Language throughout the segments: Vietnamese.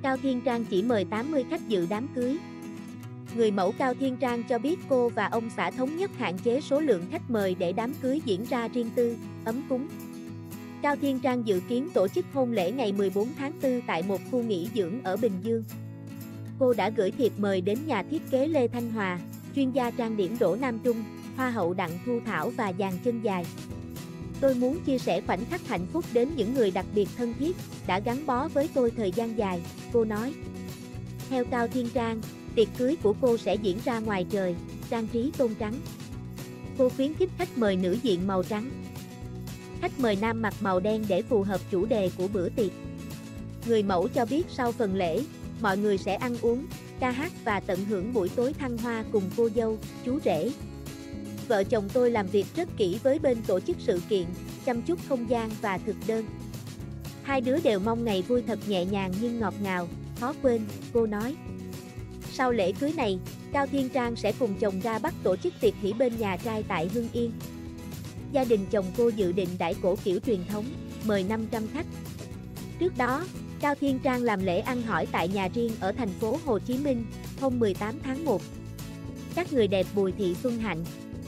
Cao Thiên Trang chỉ mời 80 khách dự đám cưới. Người mẫu Cao Thiên Trang cho biết cô và ông xã thống nhất hạn chế số lượng khách mời để đám cưới diễn ra riêng tư, ấm cúng. Cao Thiên Trang dự kiến tổ chức hôn lễ ngày 14 tháng 4 tại một khu nghỉ dưỡng ở Bình Dương. Cô đã gửi thiệp mời đến nhà thiết kế Lê Thanh Hòa, chuyên gia trang điểm Đỗ Nam Trung, hoa hậu Đặng Thu Thảo và dàn chân dài. Tôi muốn chia sẻ khoảnh khắc hạnh phúc đến những người đặc biệt thân thiết, đã gắn bó với tôi thời gian dài, cô nói. Theo Cao Thiên Trang, tiệc cưới của cô sẽ diễn ra ngoài trời, trang trí tôn trắng. Cô khuyến khích khách mời nữ diện màu trắng. Khách mời nam mặc màu đen để phù hợp chủ đề của bữa tiệc. Người mẫu cho biết sau phần lễ, mọi người sẽ ăn uống, ca hát và tận hưởng buổi tối thăng hoa cùng cô dâu, chú rể. Vợ chồng tôi làm việc rất kỹ với bên tổ chức sự kiện, chăm chút không gian và thực đơn. Hai đứa đều mong ngày vui thật nhẹ nhàng nhưng ngọt ngào, khó quên, cô nói. Sau lễ cưới này, Cao Thiên Trang sẽ cùng chồng ra Bắc tổ chức tiệc hỷ bên nhà trai tại Hưng Yên. Gia đình chồng cô dự định đãi cổ kiểu truyền thống, mời 500 khách. Trước đó, Cao Thiên Trang làm lễ ăn hỏi tại nhà riêng ở thành phố Hồ Chí Minh, hôm 18 tháng 1. Các người đẹp Bùi Thị Xuân Hạnh,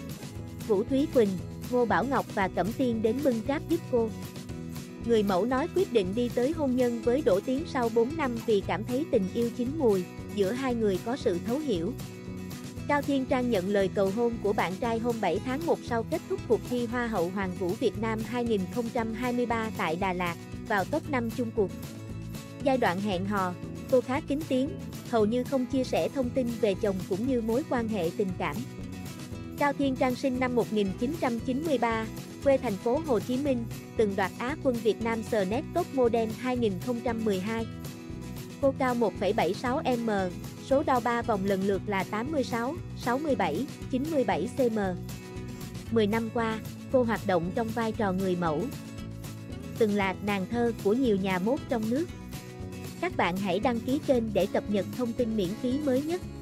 Vũ Thúy Quỳnh, Ngô Bảo Ngọc và Cẩm Tiên đến bưng tráp giúp cô. Người mẫu nói quyết định đi tới hôn nhân với Đỗ Tiến sau 4 năm vì cảm thấy tình yêu chín mùi, giữa hai người có sự thấu hiểu. Cao Thiên Trang nhận lời cầu hôn của bạn trai hôm 7 tháng 1 sau kết thúc cuộc thi Hoa hậu Hoàng vũ Việt Nam 2023 tại Đà Lạt, vào top 5 chung cuộc. Giai đoạn hẹn hò, cô khá kín tiếng, hầu như không chia sẻ thông tin về chồng cũng như mối quan hệ tình cảm. Cao Thiên Trang sinh năm 1993, quê thành phố Hồ Chí Minh, từng đoạt Á quân Việt Nam Snap Top Model 2012. Cô cao 1,76m, số đo 3 vòng lần lượt là 86, 67, 97 cm. 10 năm qua, cô hoạt động trong vai trò người mẫu. Từng là nàng thơ của nhiều nhà mốt trong nước. Các bạn hãy đăng ký kênh để cập nhật thông tin miễn phí mới nhất.